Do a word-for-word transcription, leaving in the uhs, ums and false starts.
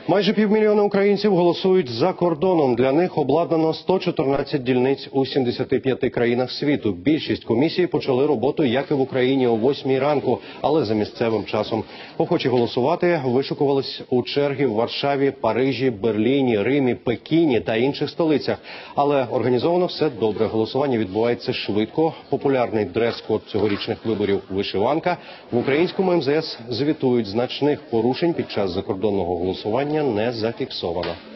Майже півмільйона українців голосують за кордоном. Для них обладнано сто чотирнадцять дільниць у сімдесяти п'яти країнах світу. Більшість комісій почали роботу, як і в Україні, о восьмій ранку, але за місцевим часом. Охочі голосувати вишукувались у черги в Варшаві, Парижі, Берліні, Римі, Пекіні та інших столицях. Але організовано все добре. Голосування відбувається швидко. Популярний дрес-код цьогорічних виборів – вишиванка. В українському ем зе ес звітують, значних порушень під час закордонного голосування не зафіксовано.